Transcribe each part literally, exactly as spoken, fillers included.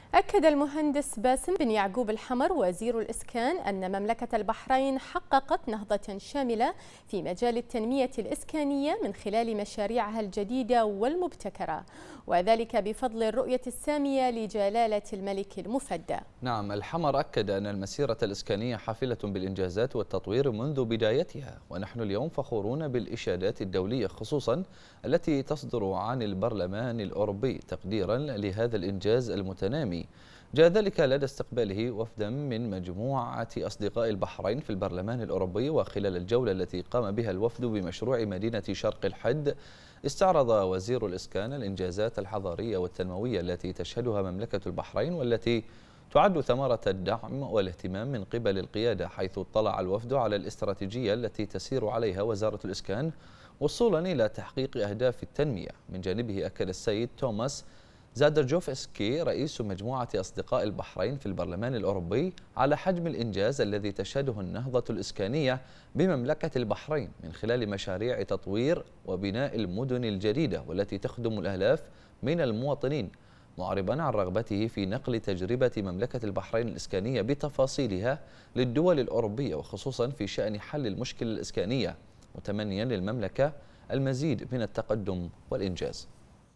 أكد المهندس باسم بن يعقوب الحمر وزير الإسكان أن مملكة البحرين حققت نهضة شاملة في مجال التنمية الإسكانية من خلال مشاريعها الجديدة والمبتكرة، وذلك بفضل الرؤية السامية لجلالة الملك المفدى. نعم، الحمر أكد أن المسيرة الإسكانية حافلة بالإنجازات والتطوير منذ بدايتها، ونحن اليوم فخورون بالإشادات الدولية خصوصا التي تصدر عن البرلمان الأوروبي تقديرا لهذا الإنجاز المتنامي. جاء ذلك لدى استقباله وفدا من مجموعة أصدقاء البحرين في البرلمان الأوروبي، وخلال الجولة التي قام بها الوفد بمشروع مدينة شرق الحد استعرض وزير الإسكان الإنجازات الحضارية والتنموية التي تشهدها مملكة البحرين، والتي تعد ثمرة الدعم والاهتمام من قبل القيادة، حيث اطلع الوفد على الاستراتيجية التي تسير عليها وزارة الإسكان وصولا إلى تحقيق أهداف التنمية. من جانبه أكد السيد توماس زادرجوفسكي رئيس مجموعة أصدقاء البحرين في البرلمان الأوروبي على حجم الإنجاز الذي تشهده النهضة الإسكانية بمملكة البحرين من خلال مشاريع تطوير وبناء المدن الجديدة والتي تخدم الآلاف من المواطنين، معربا عن رغبته في نقل تجربة مملكة البحرين الإسكانية بتفاصيلها للدول الأوروبية، وخصوصا في شأن حل المشكلة الإسكانية، متمنيا للمملكة المزيد من التقدم والإنجاز.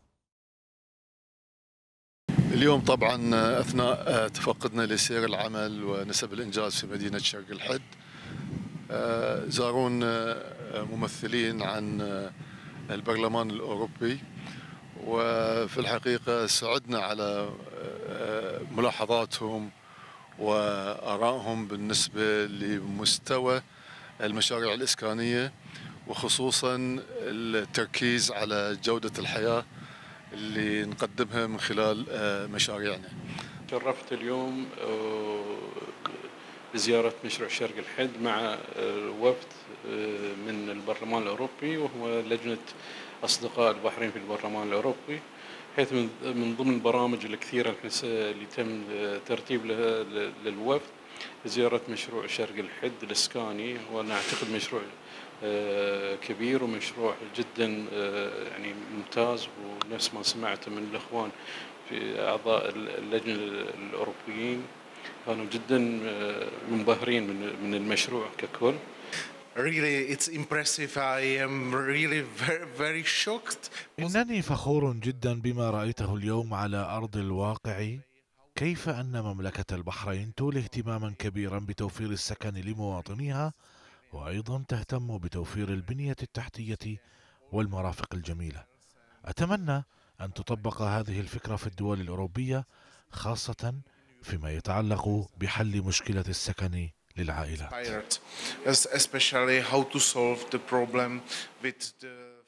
اليوم طبعا أثناء تفقدنا لسير العمل ونسب الإنجاز في مدينة شرق الحد زارونا ممثلين عن البرلمان الأوروبي، وفي الحقيقة سعدنا على ملاحظاتهم وآرائهم بالنسبة لمستوى المشاريع الإسكانية، وخصوصا التركيز على جودة الحياة اللي نقدمها من خلال مشاريعنا. شرفت اليوم بزيارة مشروع شرق الحد مع وفد من البرلمان الأوروبي، وهو لجنة أصدقاء البحرين في البرلمان الأوروبي، حيث من ضمن البرامج الكثيرة اللي تم ترتيب لها للوفد زيارة مشروع شرق الحد الإسكاني، وأنا أعتقد مشروع كبير ومشروع جدا يعني ممتاز، ونفس ما سمعت من الإخوان في أعضاء اللجنة الأوروبيين كانوا جدا منبهرين من من المشروع ككل. Really, it's impressive. I am really very, very shocked. إنني فخور جدا بما رأيته اليوم على أرض الواقع، كيف أن مملكة البحرين تولي اهتماما كبيرا بتوفير السكن لمواطنيها، وأيضا تهتم بتوفير البنية التحتية والمرافق الجميلة. أتمنى أن تطبق هذه الفكرة في الدول الأوروبية، خاصة فيما يتعلق بحل مشكلة السكن للعائلات. Especially how to solve the problem with the